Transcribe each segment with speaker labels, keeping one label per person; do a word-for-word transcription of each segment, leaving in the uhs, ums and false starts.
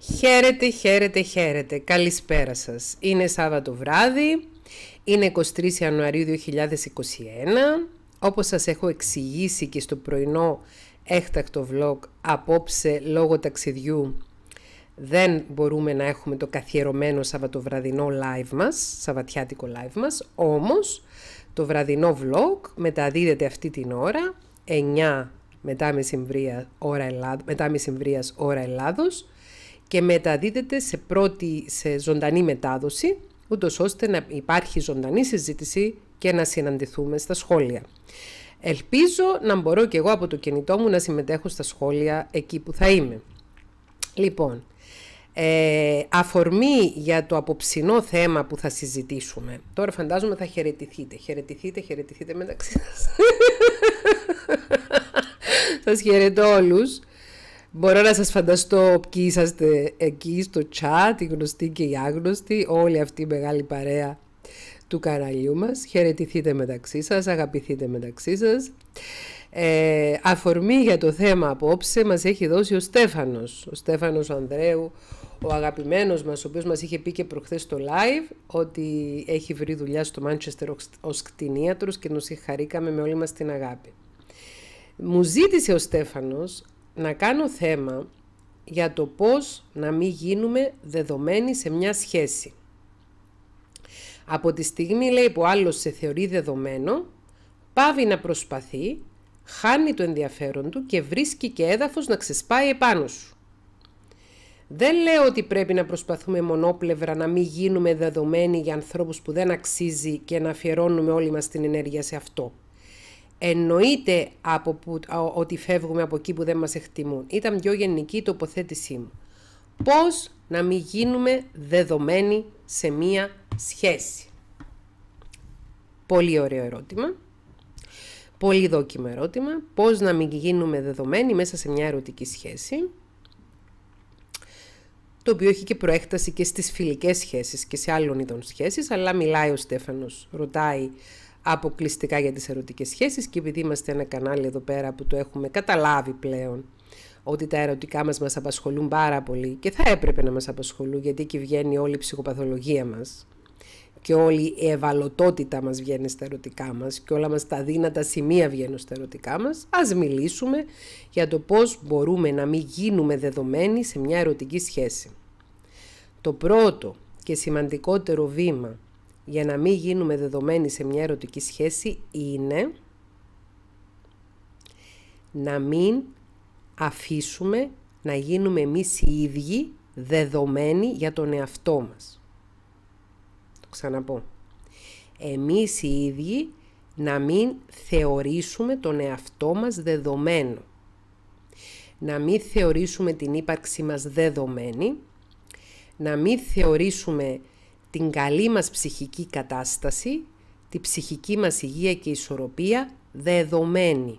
Speaker 1: Χαίρετε, χαίρετε, χαίρετε. Καλησπέρα σας. Είναι Σάββατο βράδυ, είναι εικοστή τρίτη Ιανουαρίου δύο χιλιάδες είκοσι ένα. Όπως σας έχω εξηγήσει και στο πρωινό έκτακτο vlog, απόψε λόγω ταξιδιού δεν μπορούμε να έχουμε το καθιερωμένο σαββατοβραδινό live μας, σαββατιάτικο live μας, όμως το βραδινό vlog μεταδίδεται αυτή την ώρα, εννιά μετά μεσημβρία ώρα, Ελλάδ, μετά μεσημβρίας ώρα Ελλάδος, και μεταδίδεται σε, πρώτη, σε ζωντανή μετάδοση, ούτως ώστε να υπάρχει ζωντανή συζήτηση και να συναντηθούμε στα σχόλια. Ελπίζω να μπορώ και εγώ από το κινητό μου να συμμετέχω στα σχόλια εκεί που θα είμαι. Λοιπόν, ε, αφορμή για το απόψινό θέμα που θα συζητήσουμε. Τώρα φαντάζομαι θα χαιρετηθείτε. Χαιρετηθείτε, χαιρετηθείτε μεταξύ σας. Σας χαιρετώ όλους. Μπορώ να σας φανταστώ ποιοι είσαστε εκεί στο chat, οι γνωστοί και οι άγνωστοι, όλη αυτή η μεγάλη παρέα του καναλιού μας. Χαιρετηθείτε μεταξύ σας, αγαπηθείτε μεταξύ σας. Ε, αφορμή για το θέμα απόψε μας έχει δώσει ο Στέφανος, ο Στέφανος ο Ανδρέου, ο αγαπημένος μας, ο οποίος μας είχε πει και προχθές στο live ότι έχει βρει δουλειά στο Μάντσεστερ ως κτηνίατρος και nos χαρήκαμε με όλη μας την αγάπη. Μου ζήτησε ο Στέφανος να κάνω θέμα για το πώς να μην γίνουμε δεδομένοι σε μια σχέση. Από τη στιγμή, λέει, που άλλος σε θεωρεί δεδομένο, πάβει να προσπαθεί, χάνει το ενδιαφέρον του και βρίσκει και έδαφος να ξεσπάει επάνω σου. Δεν λέω ότι πρέπει να προσπαθούμε μονόπλευρα να μην γίνουμε δεδομένοι για ανθρώπους που δεν αξίζει και να αφιερώνουμε όλη μας την ενέργεια σε αυτό. Εννοείται από που, ότι φεύγουμε από εκεί που δεν μας εκτιμούν. Ήταν πιο γενική η τοποθέτησή μου. Πώς να μην γίνουμε δεδομένοι σε μία σχέση. Πολύ ωραίο ερώτημα. Πολύ δόκιμο ερώτημα. Πώς να μην γίνουμε δεδομένοι μέσα σε μια ερωτική σχέση. Το οποίο έχει και προέκταση και στις φιλικές σχέσεις και σε άλλων είδων σχέσεις. Αλλά μιλάει ο Στέφανος, ρωτάει αποκλειστικά για τις ερωτικές σχέσεις, και επειδή είμαστε ένα κανάλι εδώ πέρα που το έχουμε καταλάβει πλέον ότι τα ερωτικά μας μας απασχολούν πάρα πολύ και θα έπρεπε να μας απασχολούν, γιατί εκεί βγαίνει όλη η ψυχοπαθολογία μας και όλη η ευαλωτότητα μας βγαίνει στα ερωτικά μας και όλα μας τα δύνατα σημεία βγαίνουν στα ερωτικά μας. Ας μιλήσουμε για το πώς μπορούμε να μην γίνουμε δεδομένοι σε μια ερωτική σχέση. Το πρώτο και σημαντικότερο βήμα για να μην γίνουμε δεδομένοι σε μια ερωτική σχέση είναι να μην αφήσουμε να γίνουμε εμείς οι ίδιοι δεδομένοι για τον εαυτό μας. Το ξαναπώ. Εμείς οι ίδιοι να μην θεωρήσουμε τον εαυτό μας δεδομένο. Να μην θεωρήσουμε την ύπαρξή μας δεδομένη. Να μην θεωρήσουμε την καλή μας ψυχική κατάσταση, τη ψυχική μας υγεία και ισορροπία δεδομένη.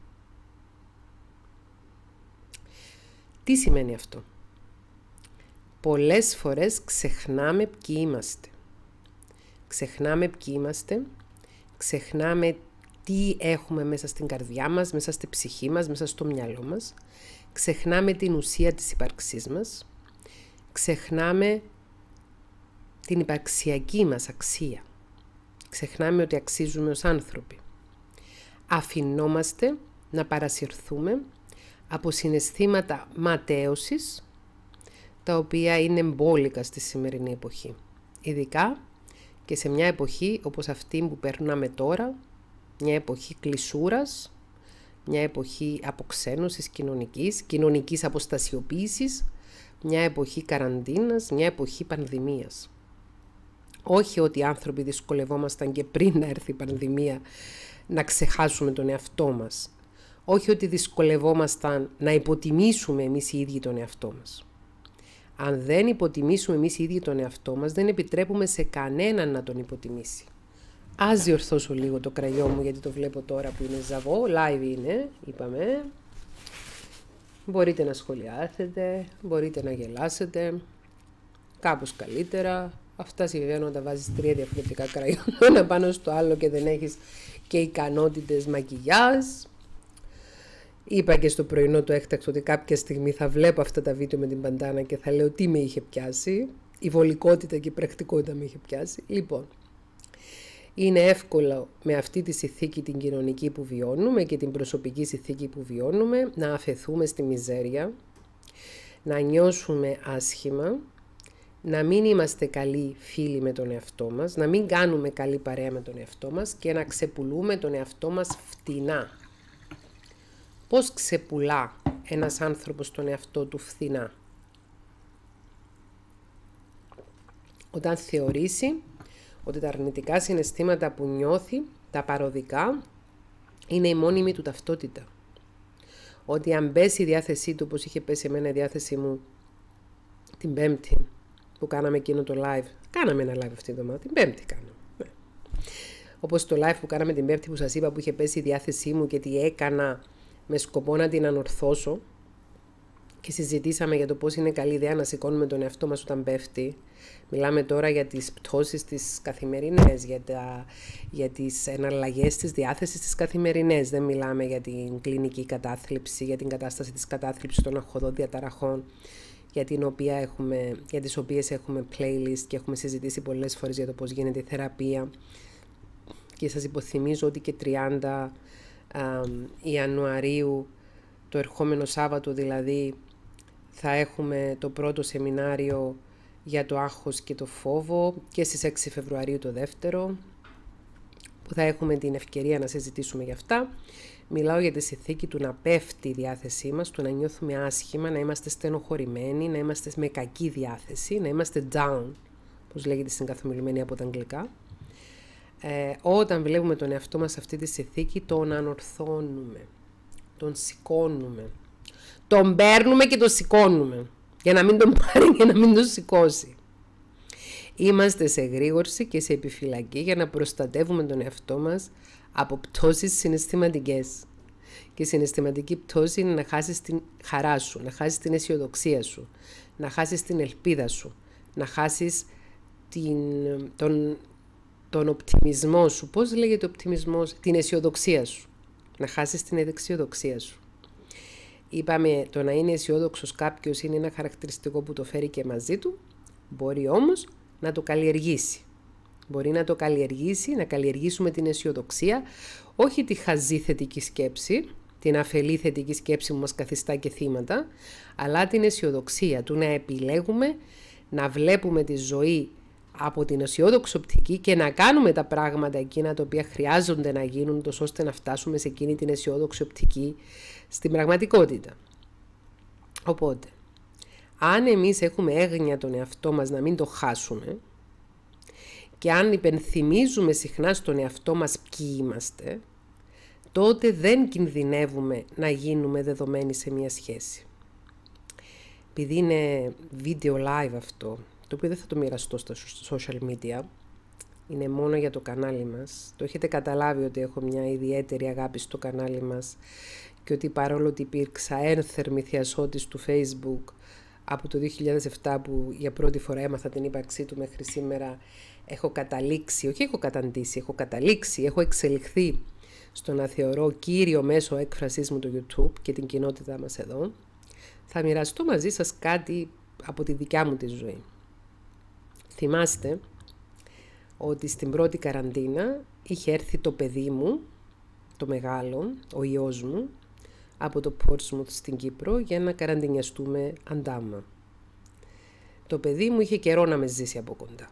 Speaker 1: Τι σημαίνει αυτό? Πολλές φορές ξεχνάμε ποιοι είμαστε. Ξεχνάμε ποιοι είμαστε, ξεχνάμε τι έχουμε μέσα στην καρδιά μας, μέσα στη ψυχή μας, μέσα στο μυαλό μας. Ξεχνάμε την ουσία της ύπαρξής μας. Ξεχνάμε την υπαρξιακή μας αξία. Ξεχνάμε ότι αξίζουμε ως άνθρωποι. Αφινόμαστε να παρασυρθούμε από συναισθήματα ματέωσης, τα οποία είναι μπόλικα στη σημερινή εποχή. Ειδικά και σε μια εποχή όπως αυτή που περνάμε τώρα, μια εποχή κλεισούρας, μια εποχή αποξένωσης κοινωνικής, κοινωνικής αποστασιοποίησης, μια εποχή καραντίνας, μια εποχή πανδημίας. Όχι ότι οι άνθρωποι δυσκολευόμασταν και πριν να έρθει η πανδημία να ξεχάσουμε τον εαυτό μας. Όχι ότι δυσκολευόμασταν να υποτιμήσουμε εμείς οι ίδιοι τον εαυτό μας. Αν δεν υποτιμήσουμε εμείς οι ίδιοι τον εαυτό μας, δεν επιτρέπουμε σε κανέναν να τον υποτιμήσει. Ας διορθώσω λίγο το κραγιό μου, γιατί το βλέπω τώρα που είναι ζαβό. Live είναι, είπαμε. Μπορείτε να σχολιάσετε, μπορείτε να γελάσετε, κάπως καλύτερα. Αυτά συμβαίνουν όταν βάζεις τρία διαφορετικά κραγιόν ένα πάνω στο άλλο και δεν έχεις και ικανότητες μακιγιάζ. Είπα και στο πρωινό το έκτακτο ότι κάποια στιγμή θα βλέπω αυτά τα βίντεο με την μπαντάνα και θα λέω τι με είχε πιάσει. Η βολικότητα και η πρακτικότητα με είχε πιάσει. Λοιπόν, είναι εύκολο με αυτή τη συνθήκη την κοινωνική που βιώνουμε και την προσωπική συνθήκη που βιώνουμε να αφαιθούμε στη μιζέρια, να νιώσουμε άσχημα, να μην είμαστε καλοί φίλοι με τον εαυτό μας, να μην κάνουμε καλή παρέα με τον εαυτό μας και να ξεπουλούμε τον εαυτό μας φτηνά. Πώς ξεπουλά ένας άνθρωπος τον εαυτό του φθηνά? Όταν θεωρήσει ότι τα αρνητικά συναισθήματα που νιώθει, τα παροδικά, είναι η μόνιμη του ταυτότητα. Ότι αν πέσει η διάθεσή του, όπως είχε πέσει εμένα η διάθεσή μου την Πέμπτη, που κάναμε εκείνο το live, κάναμε ένα live αυτή τη εβδομάδα, την Πέμπτη κάναμε. Ναι. Όπως το live που κάναμε την Πέμπτη που σας είπα που είχε πέσει η διάθεσή μου και τι έκανα με σκοπό να την ανορθώσω και συζητήσαμε για το πώς είναι καλή ιδέα να σηκώνουμε τον εαυτό μας όταν πέφτει. Μιλάμε τώρα για τις πτώσεις τις καθημερινές, για, τα, για τις εναλλαγές της διάθεσης τις καθημερινές. Δεν μιλάμε για την κλινική κατάθλιψη, για την κατάσταση της κατάθλιψης των αγχωδών διαταραχών, για, την οποία έχουμε, για τις οποίες έχουμε playlist και έχουμε συζητήσει πολλές φορές για το πώς γίνεται η θεραπεία. Και σας υποθυμίζω ότι και τριάντα Ιανουαρίου, το ερχόμενο Σάββατο δηλαδή, θα έχουμε το πρώτο σεμινάριο για το άγχος και το φόβο και στις έξι Φεβρουαρίου το δεύτερο, που θα έχουμε την ευκαιρία να συζητήσουμε για αυτά. Μιλάω για τη συνθήκη του να πέφτει η διάθεσή μας, του να νιώθουμε άσχημα, να είμαστε στενοχωρημένοι, να είμαστε με κακή διάθεση, να είμαστε down, όπως λέγεται στην καθομιλουμένη από τα αγγλικά. Ε, όταν βλέπουμε τον εαυτό μας σε αυτή τη συνθήκη, τον ανορθώνουμε, τον σηκώνουμε. Τον παίρνουμε και τον σηκώνουμε, για να μην τον πάρει και να μην τον σηκώσει. Είμαστε σε εγρήγορση και σε επιφυλακή για να προστατεύουμε τον εαυτό μας από πτώσεις συναισθηματικές. Και η συναισθηματική πτώση είναι να χάσεις την χαρά σου, να χάσεις την αισιοδοξία σου, να χάσεις την ελπίδα σου, να χάσεις την, τον, τον οπτιμισμό σου. Πώς λέγεται ο οπτιμισμός? Την αισιοδοξία σου. Να χάσεις την αισιοδοξία σου. Είπαμε, το να είναι αισιόδοξος κάποιος είναι ένα χαρακτηριστικό που το φέρει και μαζί του, μπορεί όμως να το καλλιεργήσει. Μπορεί να το καλλιεργήσει, να καλλιεργήσουμε την αισιοδοξία, όχι τη χαζή θετική σκέψη, την αφελή θετική σκέψη που μας καθιστά και θύματα, αλλά την αισιοδοξία του να επιλέγουμε να βλέπουμε τη ζωή από την αισιόδοξη οπτική και να κάνουμε τα πράγματα εκείνα τα οποία χρειάζονται να γίνουν, τόσο ώστε να φτάσουμε σε εκείνη την αισιόδοξη οπτική στην πραγματικότητα. Οπότε, αν εμείς έχουμε έγνοια τον εαυτό μας να μην το χάσουμε και αν υπενθυμίζουμε συχνά στον εαυτό μας ποιοι είμαστε, τότε δεν κινδυνεύουμε να γίνουμε δεδομένοι σε μια σχέση. Επειδή είναι βίντεο live αυτό, το οποίο δεν θα το μοιραστώ στα social media, είναι μόνο για το κανάλι μας. Το έχετε καταλάβει ότι έχω μια ιδιαίτερη αγάπη στο κανάλι μας και ότι παρόλο ότι υπήρξα ένθερμη θειασότης του Facebook από το δύο χιλιάδες επτά που για πρώτη φορά έμαθα την ύπαρξή του μέχρι σήμερα, έχω καταλήξει, όχι έχω καταντήσει, έχω καταλήξει, έχω εξελιχθεί στο να θεωρώ κύριο μέσο έκφρασής μου το YouTube και την κοινότητά μας εδώ. Θα μοιραστώ μαζί σας κάτι από τη δικιά μου τη ζωή. Θυμάστε ότι στην πρώτη καραντίνα είχε έρθει το παιδί μου, το μεγάλο, ο ιός μου, από το Portsmouth στην Κύπρο για να καραντινιαστούμε αντάμα. Το παιδί μου είχε καιρό να με ζήσει από κοντά.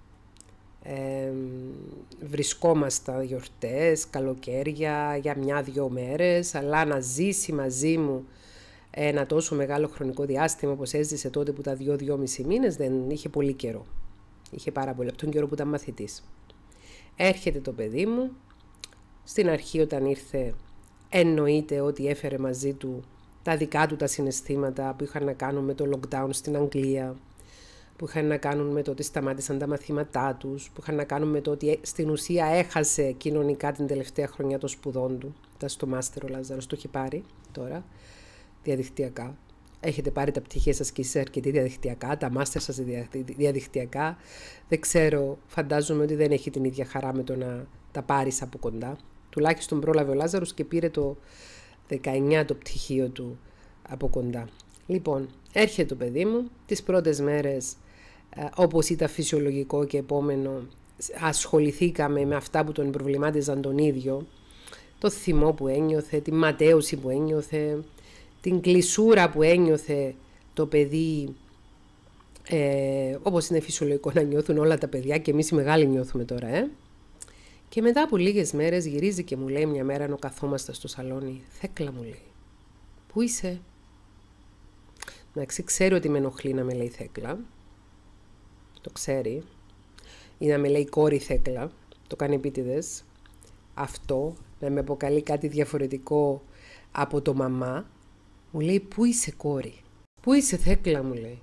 Speaker 1: Ε, βρισκόμασταν γιορτές, καλοκαίρια, για μια-δυο μέρες, αλλά να ζήσει μαζί μου ένα τόσο μεγάλο χρονικό διάστημα όπως έζησε τότε που τα δύο-δυόμισι μήνες δεν είχε πολύ καιρό. Είχε πάρα πολύ, από τον καιρό που ήταν μαθητής. Έρχεται το παιδί μου, στην αρχή όταν ήρθε εννοείται ότι έφερε μαζί του τα δικά του τα συναισθήματα που είχαν να κάνουν με το lockdown στην Αγγλία, που είχαν να κάνουν με το ότι σταμάτησαν τα μαθήματά τους, που είχαν να κάνουν με το ότι στην ουσία έχασε κοινωνικά την τελευταία χρονιά των σπουδών του. Ήταν στο μάστερ ο Λάζαρος, το έχει πάρει τώρα διαδικτυακά. Έχετε πάρει τα πτυχία σας και εσείς αρκετοί διαδικτυακά, τα μάστερ σας διαδικτυακά. Δεν ξέρω, φαντάζομαι ότι δεν έχει την ίδια χαρά με το να τα πάρεις από κοντά. Τουλάχιστον πρόλαβε ο Λάζαρος και πήρε το δεκαεννιά το πτυχίο του από κοντά. Λοιπόν, έρχεται το παιδί μου, τις πρώτες μέρες, όπως ήταν φυσιολογικό και επόμενο, ασχοληθήκαμε με αυτά που τον προβλημάτιζαν τον ίδιο, το θυμό που ένιωθε, τη ματέωση που ένιωθε, την κλεισούρα που ένιωθε το παιδί, ε, όπως είναι φυσιολογικό να νιώθουν όλα τα παιδιά και εμείς οι μεγάλοι νιώθουμε τώρα, ε. Και μετά από λίγες μέρες γυρίζει και μου λέει μια μέρα ενώ καθόμαστε στο σαλόνι, Θέκλα μου λέει, πού είσαι? Εντάξει, ξέρει ότι με ενοχλεί να με λέει Θέκλα, το ξέρει, ή να με λέει κόρη Θέκλα, το κάνει επίτηδες, αυτό να με αποκαλεί κάτι διαφορετικό από το μαμά, μου λέει πού είσαι κόρη, πού είσαι Θέκλα μου λέει,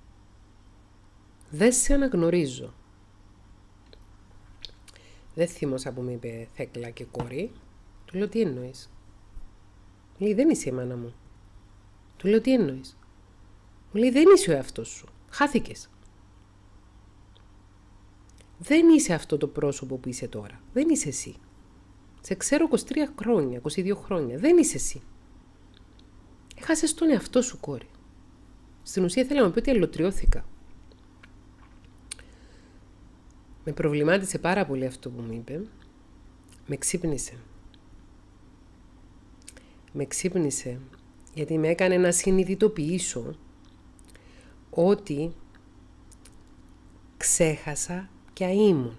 Speaker 1: δεν σε αναγνωρίζω. Δεν θύμωσα που μου είπε Θέκλα και κόρη, του λέω τι εννοείς, μου λέει δεν είσαι η μάνα μου, του λέω τι εννοείς, μου λέει δεν είσαι ο εαυτός σου, χάθηκες. Δεν είσαι αυτό το πρόσωπο που είσαι τώρα. Δεν είσαι εσύ. Σε ξέρω είκοσι τρία χρόνια, είκοσι δύο χρόνια. Δεν είσαι εσύ. Έχασες τον εαυτό σου, κόρη. Στην ουσία θέλω να μου πει ότι αλλοτριώθηκα. Με προβλημάτισε πάρα πολύ αυτό που μου είπε. Με ξύπνησε. Με ξύπνησε γιατί με έκανε να συνειδητοποιήσω ότι ξέχασα ποια ήμουν.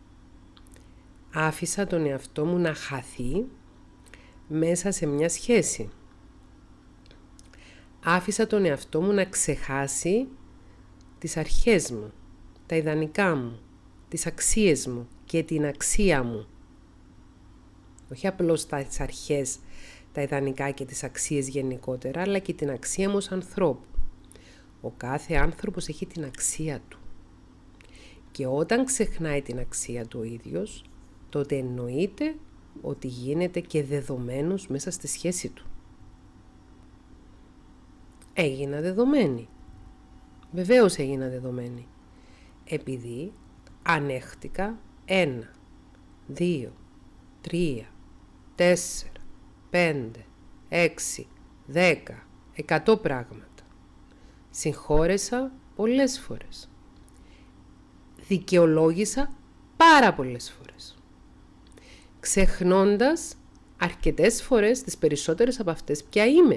Speaker 1: Άφησα τον εαυτό μου να χαθεί μέσα σε μια σχέση. Άφησα τον εαυτό μου να ξεχάσει τις αρχές μου, τα ιδανικά μου, τις αξίες μου και την αξία μου. Όχι απλώς τις αρχές, τα ιδανικά και τις αξίες γενικότερα, αλλά και την αξία μου ως ανθρώπου. Ο κάθε άνθρωπος έχει την αξία του. Και όταν ξεχνάει την αξία του ο ίδιος, τότε εννοείται ότι γίνεται και δεδομένος μέσα στη σχέση του. Έγινα δεδομένη. Βεβαίως έγινα δεδομένη. Επειδή ανέχτηκα ένα, δύο, τρία, τέσσερα, πέντε, έξι, δέκα, εκατό πράγματα. Συγχώρεσα πολλές φορές. Δικαιολόγησα πάρα πολλές φορές. Ξεχνώντας αρκετές φορές, τις περισσότερες από αυτές, ποια είμαι.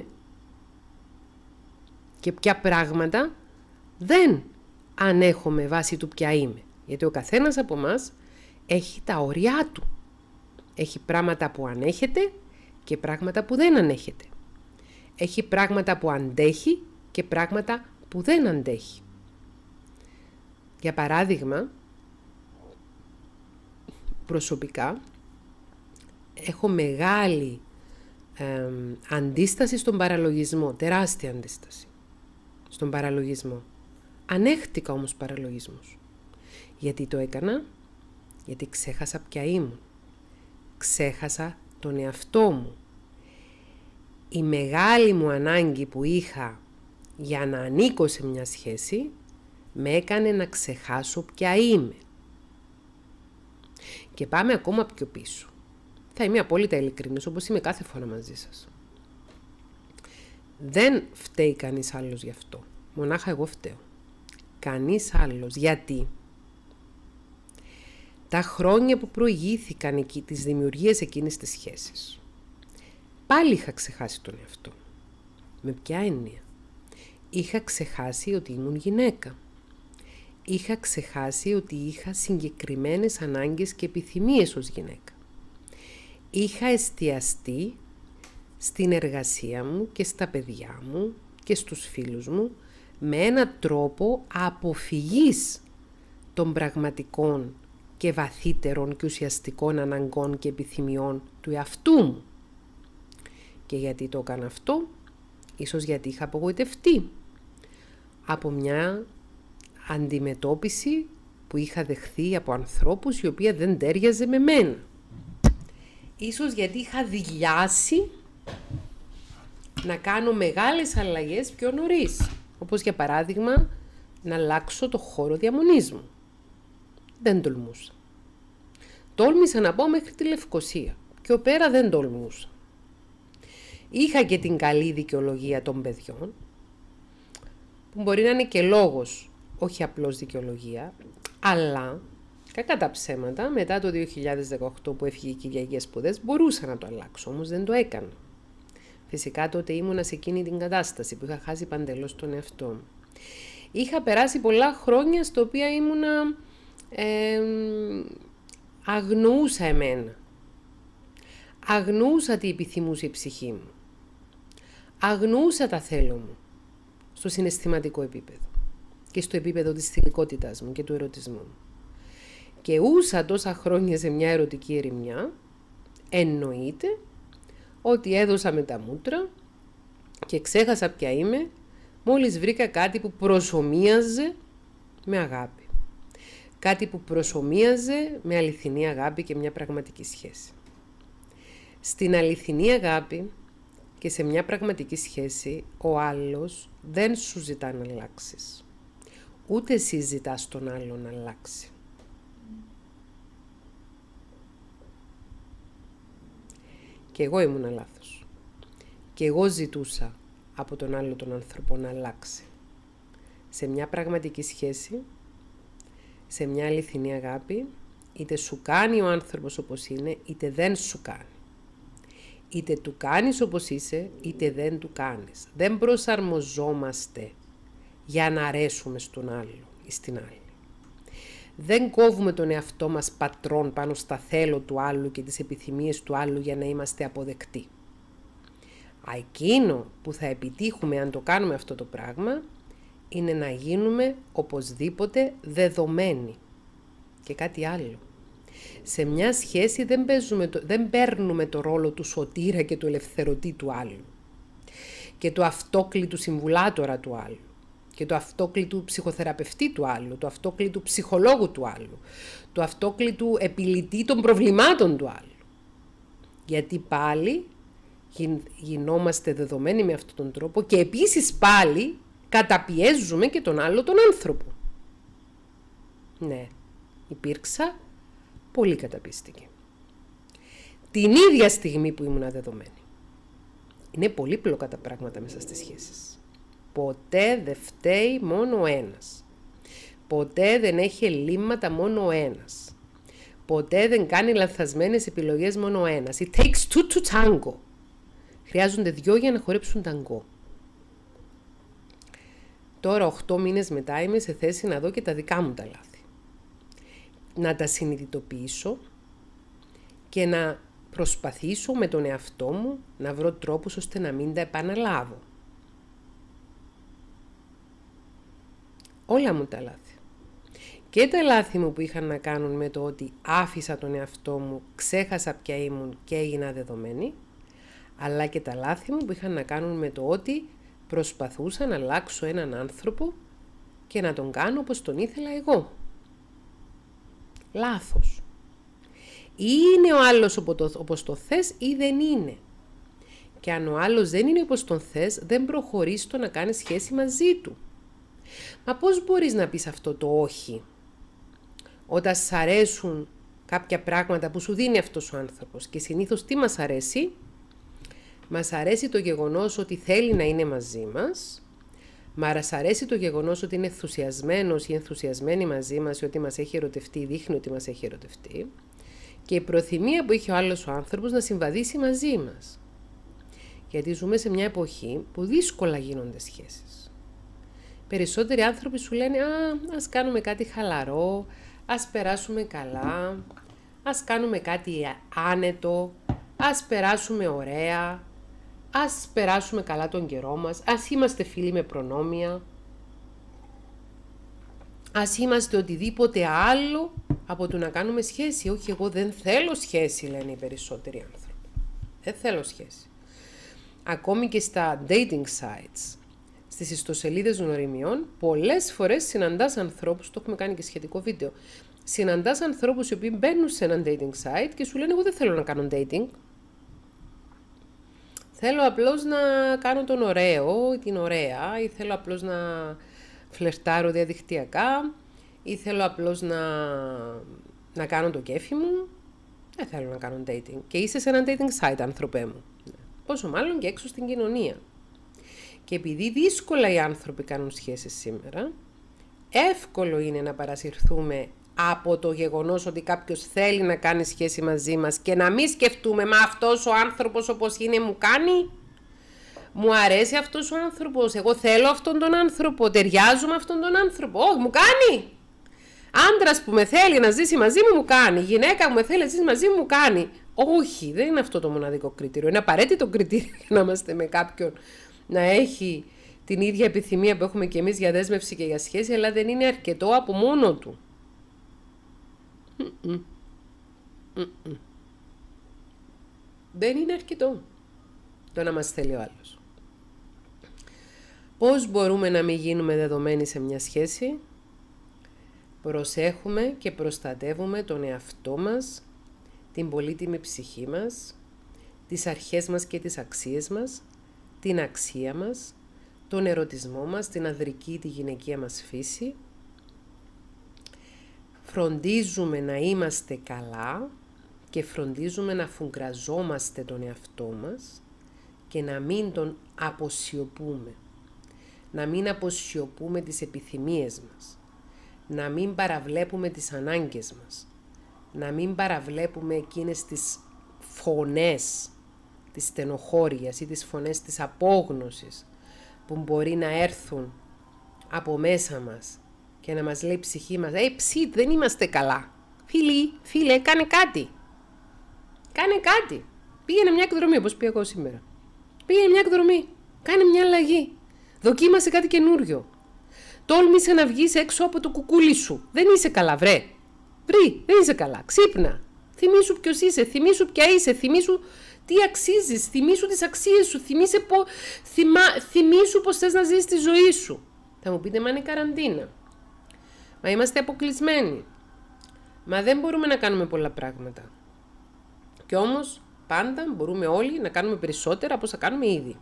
Speaker 1: Και ποια πράγματα δεν ανέχομαι βάσει του ποια είμαι. Γιατί ο καθένας από μας έχει τα όρια του. Έχει πράγματα που ανέχεται και πράγματα που δεν ανέχεται. Έχει πράγματα που αντέχει και πράγματα που δεν αντέχει. Για παράδειγμα, προσωπικά, έχω μεγάλη ε, αντίσταση στον παραλογισμό, τεράστια αντίσταση στον παραλογισμό. Ανέχτηκα όμως παραλογισμούς. Γιατί το έκανα? Γιατί ξέχασα ποια ήμουν. Ξέχασα τον εαυτό μου. Η μεγάλη μου ανάγκη που είχα για να ανήκω σε μια σχέση με έκανε να ξεχάσω ποια είμαι. Και πάμε ακόμα πιο πίσω. Θα είμαι απόλυτα ειλικρινής, όπως είμαι κάθε φορά μαζί σας. Δεν φταίει κανείς άλλος γι' αυτό. Μονάχα εγώ φταίω. Κανείς άλλος. Γιατί? Τα χρόνια που προηγήθηκαν εκεί, τις δημιουργίες εκείνης της σχέσης, πάλι είχα ξεχάσει τον εαυτό. Με ποια έννοια? Είχα ξεχάσει ότι ήμουν γυναίκα. Είχα ξεχάσει ότι είχα συγκεκριμένες ανάγκες και επιθυμίες ως γυναίκα. Είχα εστιαστεί στην εργασία μου και στα παιδιά μου και στους φίλους μου με έναν τρόπο αποφυγής των πραγματικών και βαθύτερων και ουσιαστικών αναγκών και επιθυμιών του εαυτού μου. Και γιατί το έκανα αυτό? Ίσως γιατί είχα απογοητευτεί από μια αντιμετώπιση που είχα δεχθεί από ανθρώπους η οποία δεν τέριαζε με μένα. Ίσως γιατί είχα δειλιάσει να κάνω μεγάλες αλλαγές πιο νωρίς. Όπως για παράδειγμα να αλλάξω το χώρο διαμονής μου. Δεν τολμούσα. Τόλμησα να πάω μέχρι τη Λευκοσία. Και ο πέρα δεν τολμούσα. Είχα και την καλή δικαιολογία των παιδιών, που μπορεί να είναι και λόγος, όχι απλώς δικαιολογία, αλλά, κακά τα ψέματα, μετά το δύο χιλιάδες δεκαοκτώ που έφυγε η Κυριακή σπουδές, μπορούσα να το αλλάξω, όμως δεν το έκανα. Φυσικά τότε ήμουνα σε εκείνη την κατάσταση που είχα χάσει παντελώς τον εαυτό μου. Είχα περάσει πολλά χρόνια στο οποία ήμουνα, ε, αγνοούσα εμένα. Αγνοούσα τι επιθυμούσε η ψυχή μου. Αγνοούσα τα θέλω μου στο συναισθηματικό επίπεδο και στο επίπεδο της θηλυκότητάς μου και του ερωτισμού μου. Και ούσα τόσα χρόνια σε μια ερωτική ερημιά, εννοείται ότι έδωσα με τα μούτρα και ξέχασα ποια είμαι μόλις βρήκα κάτι που προσομοίαζε με αγάπη. Κάτι που προσομοίαζε με αληθινή αγάπη και μια πραγματική σχέση. Στην αληθινή αγάπη και σε μια πραγματική σχέση, ο άλλος δεν σου ζητά να αλλάξεις. Ούτε εσύ ζητάς τον άλλον να αλλάξει. Και εγώ ήμουν λάθος. Και εγώ ζητούσα από τον άλλο τον άνθρωπο να αλλάξει. Σε μια πραγματική σχέση, σε μια αληθινή αγάπη, είτε σου κάνει ο άνθρωπος όπως είναι, είτε δεν σου κάνει. Είτε του κάνεις όπως είσαι, είτε δεν του κάνεις. Δεν προσαρμοζόμαστε για να αρέσουμε στον άλλο ή στην άλλη. Δεν κόβουμε τον εαυτό μας πατρόν πάνω στα θέλω του άλλου και τις επιθυμίες του άλλου για να είμαστε αποδεκτοί. Εκείνο που θα επιτύχουμε αν το κάνουμε αυτό το πράγμα είναι να γίνουμε οπωσδήποτε δεδομένοι. Και κάτι άλλο. Σε μια σχέση δεν, παίζουμε το, δεν παίρνουμε το ρόλο του σωτήρα και του ελευθερωτή του άλλου. Και του αυτόκλητου συμβουλάτορα του άλλου. Και του αυτόκλητου ψυχοθεραπευτή του άλλου. Του αυτόκλητου ψυχολόγου του άλλου. Του αυτόκλητου επιλυτή των προβλημάτων του άλλου. Γιατί πάλι γινόμαστε δεδομένοι με αυτόν τον τρόπο και επίσης πάλι καταπιέζουμε και τον άλλο τον άνθρωπο. Ναι, υπήρξα πολύ καταπιστική. Την ίδια στιγμή που ήμουν δεδομένη. Είναι πολύπλοκα τα πράγματα μέσα στις σχέσεις. Ποτέ δεν φταίει μόνο ο ένας. Ποτέ δεν έχει ελλείμματα μόνο ο ένας. Ποτέ δεν κάνει λανθασμένες επιλογές μόνο ο ένας. It takes two to tango. Χρειάζονται δυο για να χορέψουν ταγκό. Τώρα, οχτώ μήνες μετά, είμαι σε θέση να δω και τα δικά μου τα λάθη. Να τα συνειδητοποιήσω και να προσπαθήσω με τον εαυτό μου να βρω τρόπους ώστε να μην τα επαναλάβω. Όλα μου τα λάθη. Και τα λάθη μου που είχαν να κάνουν με το ότι άφησα τον εαυτό μου, ξέχασα ποια ήμουν και έγινα δεδομένη, αλλά και τα λάθη μου που είχαν να κάνουν με το ότι προσπαθούσα να αλλάξω έναν άνθρωπο και να τον κάνω όπως τον ήθελα εγώ. Λάθος. Ή είναι ο άλλος όπως το θες ή δεν είναι. Και αν ο άλλος δεν είναι όπως τον θες, δεν προχωρείς στο να κάνεις σχέση μαζί του. Μα πώς μπορείς να πεις αυτό το όχι, όταν σ' αρέσουν κάποια πράγματα που σου δίνει αυτός ο άνθρωπος? Και συνήθως τι μας αρέσει? Μας αρέσει το γεγονός ότι θέλει να είναι μαζί μας, μας αρέσει το γεγονός ότι είναι ενθουσιασμένος ή ενθουσιασμένη μαζί μας ή ότι μας έχει ερωτευτεί, δείχνει ότι μας έχει ερωτευτεί, και η προθυμία που έχει ο άλλος ο άνθρωπος να συμβαδίσει μαζί μας. Γιατί ζούμε σε μια εποχή που δύσκολα γίνονται σχέσεις. Περισσότεροι άνθρωποι σου λένε «Α, ας κάνουμε κάτι χαλαρό, ας περάσουμε καλά, ας κάνουμε κάτι άνετο, ας περάσουμε ωραία, ας περάσουμε καλά τον καιρό μας, ας είμαστε φίλοι με προνόμια, ας είμαστε οτιδήποτε άλλο από το να κάνουμε σχέση». Όχι, εγώ δεν θέλω σχέση, λένε οι περισσότεροι άνθρωποι. Δεν θέλω σχέση. Ακόμη και στα dating sites, στις ιστοσελίδες γνωριμιών, πολλές φορές συναντάς ανθρώπους, το έχουμε κάνει και σχετικό βίντεο, συναντάς ανθρώπους οι οποίοι μπαίνουν σε ένα dating site και σου λένε «Εγώ δεν θέλω να κάνω dating. Θέλω απλώς να κάνω τον ωραίο ή την ωραία, ή θέλω απλώς να φλερτάρω διαδικτυακά, ή θέλω απλώς να, να κάνω το κέφι μου. Δεν θέλω να κάνω dating». Και είσαι σε ένα dating site, άνθρωπέ μου. πόσο μάλλον και έξω στην κοινωνία. Και επειδή δύσκολα οι άνθρωποι κάνουν σχέσεις σήμερα, εύκολο είναι να παρασυρθούμε από το γεγονός ότι κάποιος θέλει να κάνει σχέση μαζί μας και να μην σκεφτούμε, μα αυτός ο άνθρωπος όπως είναι μου κάνει, μου αρέσει αυτός ο άνθρωπος, εγώ θέλω αυτόν τον άνθρωπο, ταιριάζω με αυτόν τον άνθρωπο, όχι μου κάνει. Άντρας που με θέλει να ζήσει μαζί μου, μου κάνει. Γυναίκα που με θέλει να ζήσει μαζί μου, μου κάνει. Όχι, δεν είναι αυτό το μοναδικό κριτήριο. Είναι απαραίτητο κριτήριο για να είμαστε με κάποιον να έχει την ίδια επιθυμία που έχουμε και εμείς για δέσμευση και για σχέση, αλλά δεν είναι αρκετό από μόνο του. Mm-mm. Mm-mm. Δεν είναι αρκετό το να μας θέλει ο άλλος. Πώς μπορούμε να μην γίνουμε δεδομένοι σε μια σχέση? Προσέχουμε και προστατεύουμε τον εαυτό μας, την πολύτιμη ψυχή μας, τις αρχές μας και τις αξίες μας, την αξία μας, τον ερωτισμό μας, την ανδρική, τη γυναικεία μας φύση. Φροντίζουμε να είμαστε καλά και φροντίζουμε να φουγκραζόμαστε τον εαυτό μας και να μην τον αποσιωπούμε. Να μην αποσιωπούμε τις επιθυμίες μας. Να μην παραβλέπουμε τις ανάγκες μας. Να μην παραβλέπουμε εκείνες τις φωνές της στενοχώριας ή τις φωνές της απόγνωσης που μπορεί να έρθουν από μέσα μας και να μας λέει η ψυχή μας «Ε, ψιτ, δεν είμαστε καλά. Φίλοι, φίλε, κάνε κάτι. Κάνε κάτι. Πήγαινε μια εκδρομή, όπως πήγα εγώ σήμερα. Πήγαινε μια εκδρομή. Κάνε μια αλλαγή. Δοκίμασε κάτι καινούριο. Τόλμησε να βγεις έξω από το κουκούλι σου. Δεν είσαι καλά, βρε. Βρει, δεν είσαι καλά. Ξύπνα. Θυμήσου ποιος είσαι, θυμήσου ποια είσαι, θυμήσου τι αξίζεις, θυμήσου τις αξίες σου, θυμίσου, πο... Θυμά... θυμήσου πως θες να ζήσεις τη ζωή σου. Θα μου πείτε, μα είναι καραντίνα. Μα είμαστε αποκλεισμένοι. Μα δεν μπορούμε να κάνουμε πολλά πράγματα. Και όμως πάντα μπορούμε όλοι να κάνουμε περισσότερα από όσα κάνουμε ήδη.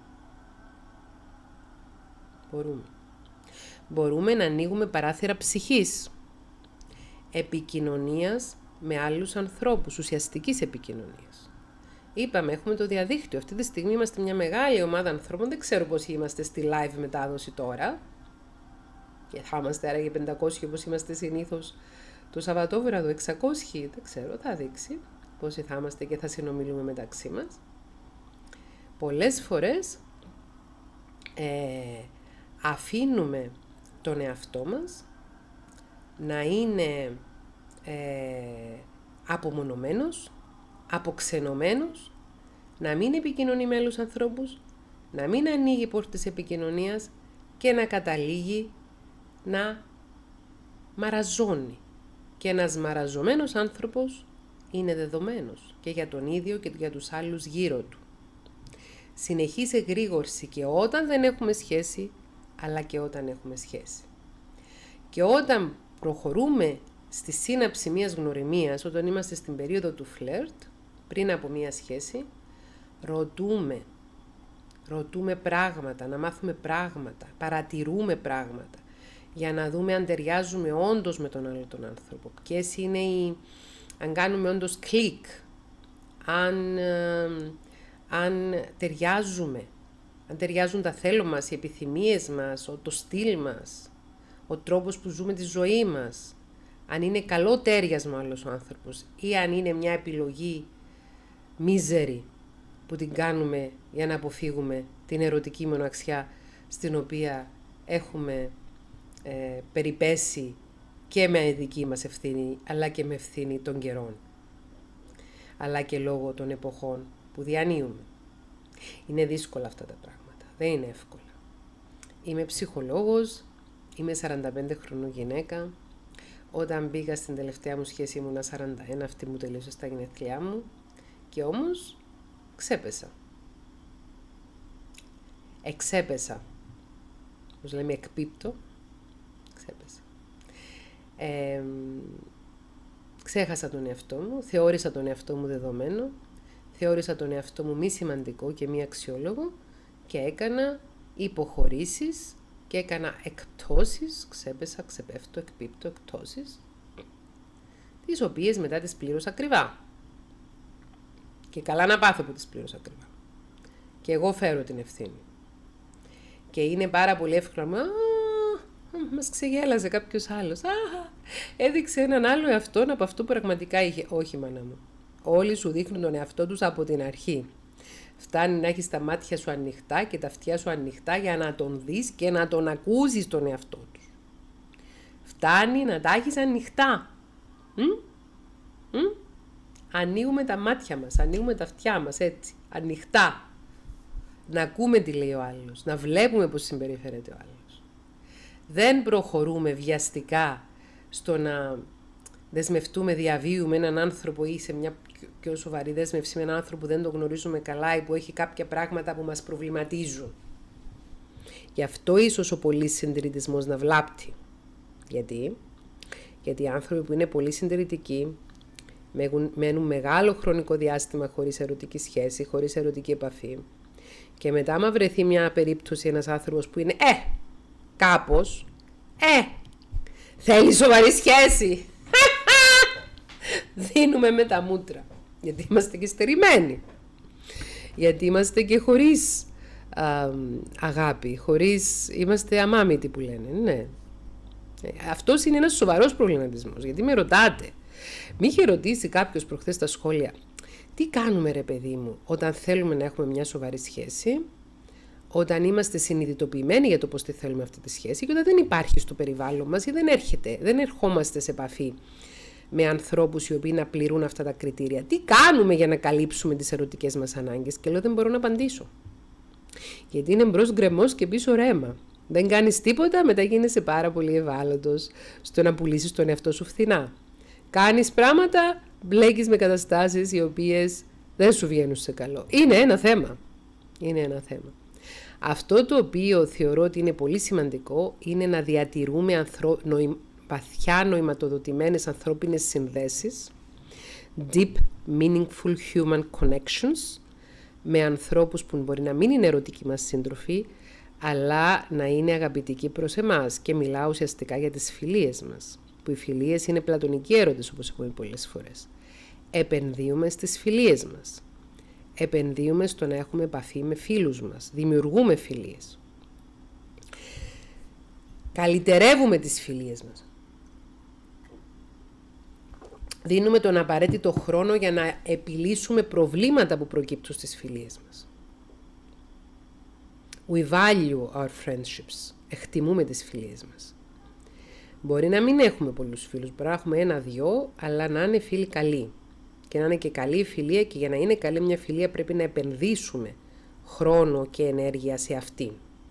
Speaker 1: Μπορούμε. Μπορούμε να ανοίγουμε παράθυρα ψυχής, επικοινωνίας με άλλους ανθρώπους, ουσιαστικής επικοινωνίας. Είπαμε, έχουμε το διαδίκτυο. Αυτή τη στιγμή είμαστε μια μεγάλη ομάδα ανθρώπων. Δεν ξέρω πόσοι είμαστε στη live μετάδοση τώρα. Και θα είμαστε άραγε πεντακόσιοι όπως είμαστε συνήθως το Σαββατόβραδο, εξακόσιοι. Δεν ξέρω, θα δείξει πόσοι θα είμαστε και θα συνομιλούμε μεταξύ μας. Πολλές φορές ε, αφήνουμε τον εαυτό μας να είναι ε, απομονωμένος, αποξενωμένος, να μην επικοινωνεί με άλλους ανθρώπους, να μην ανοίγει πόρτες επικοινωνίας και να καταλήγει να μαραζώνει. Και ένας μαραζωμένος άνθρωπος είναι δεδομένος και για τον ίδιο και για τους άλλους γύρω του. Συνεχής εγρήγορση και όταν δεν έχουμε σχέση, αλλά και όταν έχουμε σχέση. Και όταν προχωρούμε στη σύναψη μιας γνωριμίας, όταν είμαστε στην περίοδο του φλερτ, πριν από μια σχέση, ρωτούμε, ρωτούμε πράγματα, να μάθουμε πράγματα, παρατηρούμε πράγματα, για να δούμε αν ταιριάζουμε όντως με τον άλλο τον άνθρωπο. Ποιες είναι οι, αν κάνουμε όντως κλικ, αν, ε, αν ταιριάζουμε, αν ταιριάζουν τα θέλω μας, οι επιθυμίες μας, το στυλ μας, ο τρόπος που ζούμε τη ζωή μας, αν είναι καλό τέριασμα άλλος ο άνθρωπος ή αν είναι μια επιλογή μίζερη που την κάνουμε για να αποφύγουμε την ερωτική μοναξιά στην οποία έχουμε ε, περιπέσει και με δική μας ευθύνη, αλλά και με ευθύνη των καιρών, αλλά και λόγω των εποχών που διανύουμε. Είναι δύσκολα αυτά τα πράγματα, δεν είναι εύκολα. Είμαι ψυχολόγος, είμαι σαράντα πέντε χρονών γυναίκα. Όταν μπήκα στην τελευταία μου σχέση ήμουνα σαράντα ένα, αυτή μου τελείωσε στα γενέθλιά μου και όμως ξέπεσα. Εξέπεσα. Όπως λέμε εκπίπτω, ξέπεσα. Ε, ξέχασα τον εαυτό μου, θεώρησα τον εαυτό μου δεδομένο, θεώρησα τον εαυτό μου μη σημαντικό και μη αξιόλογο και έκανα υποχωρήσεις και έκανα εκπτώσεις, ξέπεσα, ξεπέφτω, εκπίπτω, εκπτώσεις, τις οποίες μετά τις πλήρωσα ακριβά. Και καλά να πάθω που τις πλήρωσα ακριβά. Και εγώ φέρω την ευθύνη. Και είναι πάρα πολύ εύκολο. Α, μας ξεγέλασε κάποιος άλλος. Α, έδειξε έναν άλλο εαυτόν από αυτό που πραγματικά είχε. Όχι, μάνα μου. Όλοι σου δείχνουν τον εαυτό τους από την αρχή. Φτάνει να έχεις τα μάτια σου ανοιχτά και τα αυτιά σου ανοιχτά για να τον δεις και να τον ακούσεις τον εαυτό τους. Φτάνει να τα έχεις ανοιχτά. Μ? Μ? Ανοίγουμε τα μάτια μας, ανοίγουμε τα αυτιά μας έτσι, ανοιχτά. Να ακούμε τι λέει ο άλλος, να βλέπουμε πώς συμπεριφέρεται ο άλλος. Δεν προχωρούμε βιαστικά στο να δεσμευτούμε διαβίου με έναν άνθρωπο ή σε μια πιο σοβαρή δέσμευση με έναν άνθρωπο που δεν τον γνωρίζουμε καλά ή που έχει κάποια πράγματα που μας προβληματίζουν. Γι' αυτό ίσως ο πολύς συντηρητισμός να βλάπτει. Γιατί? Γιατί οι άνθρωποι που είναι πολύ συντηρητικοί μένουν μεγάλο χρονικό διάστημα χωρίς ερωτική σχέση, χωρίς ερωτική επαφή. Και μετά, άμα βρεθεί μια περίπτωση ένας άνθρωπος που είναι ε, κάπως, ε, θέλει σοβαρή σχέση. Δίνουμε με τα μούτρα. Γιατί είμαστε και στερημένοι. Γιατί είμαστε και χωρίς α, αγάπη, χωρίς, είμαστε αμάμητοι που λένε, ναι. Αυτός είναι ένας σοβαρός προβληματισμός. Γιατί με ρωτάτε. Μη είχε ρωτήσει κάποιος προχθές στα σχόλια, τι κάνουμε ρε παιδί μου όταν θέλουμε να έχουμε μια σοβαρή σχέση, όταν είμαστε συνειδητοποιημένοι για το πώς τη θέλουμε αυτή τη σχέση και όταν δεν υπάρχει στο περιβάλλον μας ή δεν έρχεται, δεν ερχόμαστε σε επαφή με ανθρώπους οι οποίοι να πληρούν αυτά τα κριτήρια. Τι κάνουμε για να καλύψουμε τις ερωτικές μας ανάγκες? Και λέω δεν μπορώ να απαντήσω. Γιατί είναι μπρος γκρεμός και πίσω ρέμα. Δεν κάνεις τίποτα, μετά γίνεσαι πάρα πολύ ευάλωτος στο να πουλήσεις τον εαυτό σου φθηνά. Κάνεις πράγματα, μπλέκεις με καταστάσεις οι οποίες δεν σου βγαίνουν σε καλό. Είναι ένα θέμα. Είναι ένα θέμα. Αυτό το οποίο θεωρώ ότι είναι πολύ σημαντικό είναι να διατηρούμε ανθρω... νοη... βαθιά νοηματοδοτημένες ανθρώπινες συνδέσεις, deep, meaningful human connections, με ανθρώπους που μπορεί να μην είναι ερωτικοί μας σύντροφοι, αλλά να είναι αγαπητικοί προς εμάς. Και μιλάω ουσιαστικά για τις φιλίες μας, που οι φιλίες είναι πλατωνικοί έρωτες, όπως έχουμε πολλές φορές. Επενδύουμε στις φιλίες μας. Επενδύουμε στο να έχουμε επαφή με φίλους μας. Δημιουργούμε φιλίες. Καλυτερεύουμε τις φιλίες μας. Δίνουμε τον απαραίτητο χρόνο για να επιλύσουμε προβλήματα που προκύπτουν στις φιλίες μας. We value our friendships. Εκτιμούμε τις φιλίες μας. Μπορεί να μην έχουμε πολλούς φίλους, μπορεί να έχουμε ένα-δυο, αλλά να είναι φίλοι καλοί. Και να είναι και καλή η φιλία, και για να είναι καλή μια φιλία πρέπει να επενδύσουμε χρόνο και ενέργεια σε αυτή.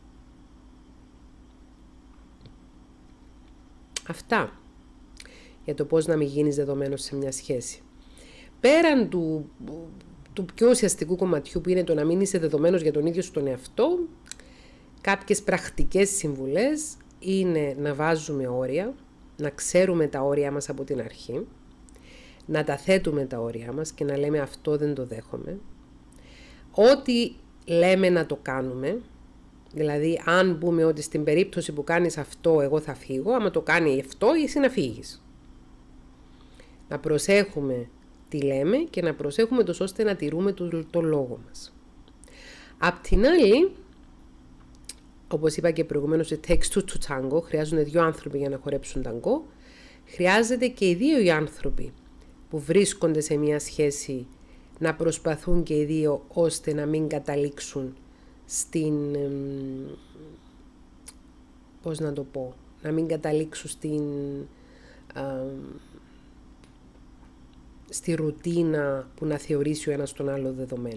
Speaker 1: Αυτά για το πώς να μην γίνεις δεδομένος σε μια σχέση. Πέραν του, του πιο ουσιαστικού κομματιού που είναι το να μην είσαι δεδομένος για τον ίδιο σου τον εαυτό, κάποιες πρακτικές συμβουλές είναι να βάζουμε όρια, να ξέρουμε τα όρια μας από την αρχή, να τα θέτουμε τα όρια μας και να λέμε αυτό δεν το δέχομαι. Ό,τι λέμε να το κάνουμε, δηλαδή αν πούμε ότι στην περίπτωση που κάνεις αυτό εγώ θα φύγω, άμα το κάνει αυτό εσύ να φύγεις. Να προσέχουμε τι λέμε και να προσέχουμε τόσο ώστε να τηρούμε το, το λόγο μας. Απ' την άλλη, όπως είπα και προηγουμένως, it takes two to tango, χρειάζονται δύο άνθρωποι για να χορέψουν ταγκό, χρειάζεται και οι δύο οι άνθρωποι που βρίσκονται σε μια σχέση να προσπαθούν και οι δύο ώστε να μην καταλήξουν στην, πώς να το πω, να μην καταλήξουν στην, α, στη ρουτίνα που να θεωρήσει ο ένας τον άλλο δεδομένο.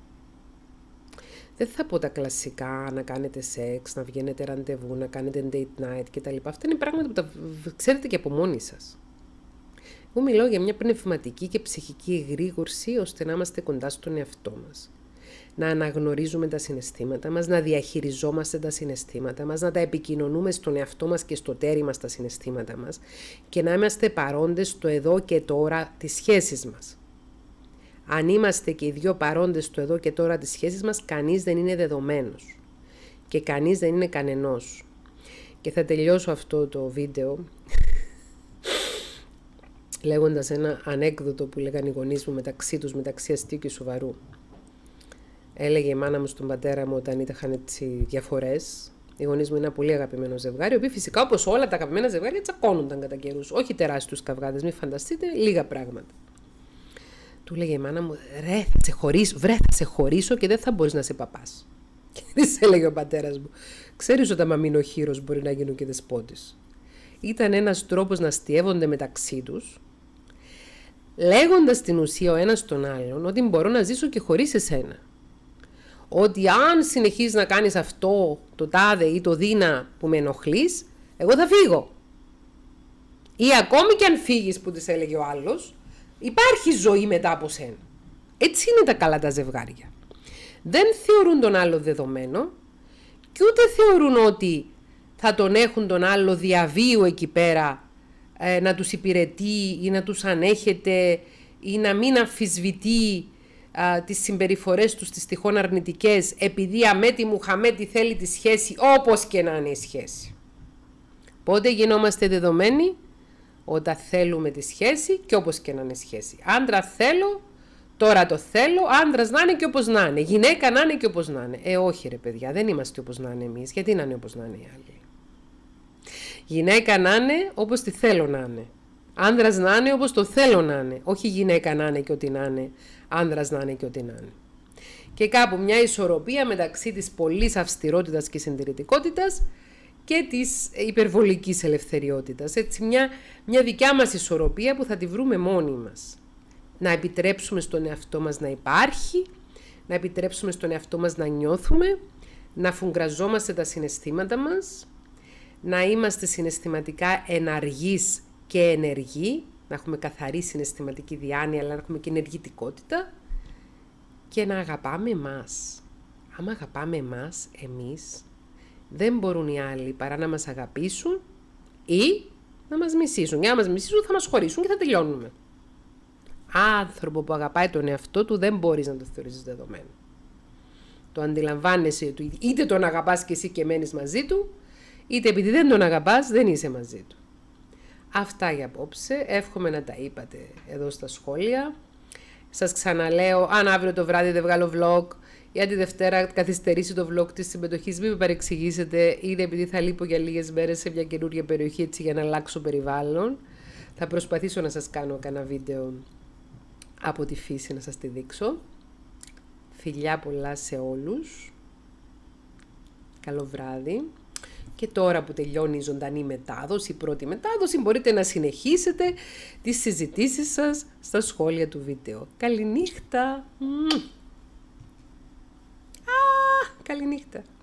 Speaker 1: Δεν θα πω τα κλασικά, να κάνετε σεξ, να βγαίνετε ραντεβού, να κάνετε date night κτλ. Αυτά είναι πράγματα που τα ξέρετε και από μόνοι σας. Εγώ μιλάω για μια πνευματική και ψυχική εγρήγορση ώστε να είμαστε κοντά στον εαυτό μας. Να αναγνωρίζουμε τα συναισθήματα μας, να διαχειριζόμαστε τα συναισθήματα μας, να τα επικοινωνούμε στον εαυτό μας και στο τέρι μας τα συναισθήματα μας και να είμαστε παρόντες στο εδώ και τώρα της σχέσης μας. Αν είμαστε και οι δυο παρόντες στο εδώ και τώρα της σχέσης μας, κανείς δεν είναι δεδομένος και κανείς δεν είναι κανενός. Και θα τελειώσω αυτό το βίντεο λέγοντας ένα ανέκδοτο που λέγανε οι γονείς μου μεταξύ τους, μεταξύ αστείου και σοβαρού. Έλεγε η μάνα μου στον πατέρα μου όταν είχαν έτσι διαφορές. Οι γονείς μου είναι ένα πολύ αγαπημένο ζευγάρι, οι οποίοι φυσικά όπως όλα τα αγαπημένα ζευγάρια τσακώνονταν κατά καιρούς. Όχι τεράστιους καυγάδες, μην φανταστείτε, λίγα πράγματα. Του λέγε η μάνα μου, ρε, θα σε χωρίσω, βρε, θα σε χωρίσω και δεν θα μπορείς να είσαι παπάς. Και της έλεγε ο πατέρας μου, ξέρεις όταν μα μείνω χείρος μπορεί να γίνω και δεσπότης. Ήταν ένας τρόπος να αστιεύονται μεταξύ τους, λέγοντας την ουσία ο ένας τον άλλον ότι μπορώ να ζήσω και χωρίς εσένα. Ότι αν συνεχίζεις να κάνεις αυτό, το τάδε ή το δίνα που με ενοχλείς, εγώ θα φύγω. Ή ακόμη και αν φύγεις, που της έλεγε ο άλλος, υπάρχει ζωή μετά από σένα. Έτσι είναι τα καλά τα ζευγάρια. Δεν θεωρούν τον άλλο δεδομένο και ούτε θεωρούν ότι θα τον έχουν τον άλλο διαβίου εκεί πέρα ε, να τους υπηρετεί ή να τους ανέχεται ή να μην αμφισβητεί α, τις συμπεριφορές τους τις τυχόν αρνητικές επειδή αμέτη μου χαμέτη θέλει τη σχέση όπως και να είναι η σχέση. Πότε γινόμαστε δεδομένοι? Όταν θέλουμε τη σχέση και όπως και να είναι σχέση. Άντρα θέλω, τώρα το θέλω, άντρας να είναι και όπως να είναι. Γυναίκα να είναι και όπως να είναι. Ε, όχι ρε παιδιά, δεν είμαστε όπως να είναι εμείς. Γιατί να είναι όπως να είναι οι άλλοι? Γυναίκα να είναι όπως τη θέλω να είναι. Άντρας να είναι όπως το θέλω να είναι. Όχι γυναίκα να είναι και ό,τι να είναι. Άντρας να είναι και ό,τι να είναι. Και κάπου μια ισορροπία μεταξύ της πολλής αυστηρότητας και συντηρητικότητας και της υπερβολικής ελευθεριότητας. Έτσι μια, μια δικιά μας ισορροπία που θα τη βρούμε μόνοι μας. Να επιτρέψουμε στον εαυτό μας να υπάρχει, να επιτρέψουμε στον εαυτό μας να νιώθουμε, να φουγκραζόμαστε τα συναισθήματα μας, να είμαστε συναισθηματικά εναργείς και ενεργοί, να έχουμε καθαρή συναισθηματική διάνοια, αλλά να έχουμε και ενεργητικότητα και να αγαπάμε εμάς. Άμα αγαπάμε εμάς, εμείς, δεν μπορούν οι άλλοι παρά να μας αγαπήσουν ή να μας μισήσουν. Για να μας μισήσουν θα μας χωρίσουν και θα τελειώνουμε. Άνθρωπο που αγαπάει τον εαυτό του δεν μπορείς να το θεωρήσεις δεδομένο. Το αντιλαμβάνεσαι, είτε τον αγαπάς και εσύ και μένεις μαζί του, είτε επειδή δεν τον αγαπάς δεν είσαι μαζί του. Αυτά για απόψε, εύχομαι να τα είπατε εδώ στα σχόλια. Σας ξαναλέω, αν αύριο το βράδυ δεν βγάλω vlog ή αν τη Δευτέρα καθυστερήσει το vlog της συμμετοχής, μην με παρεξηγήσετε, είναι επειδή θα λείπω για λίγες μέρες σε μια καινούργια περιοχή έτσι για να αλλάξω περιβάλλον. Θα προσπαθήσω να σας κάνω κανένα βίντεο από τη φύση να σας τη δείξω. Φιλιά πολλά σε όλους. Καλό βράδυ. Και τώρα που τελειώνει η ζωντανή μετάδοση, η πρώτη μετάδοση, μπορείτε να συνεχίσετε τις συζητήσεις σας στα σχόλια του βίντεο. Καληνύχτα! Α, καληνύχτα!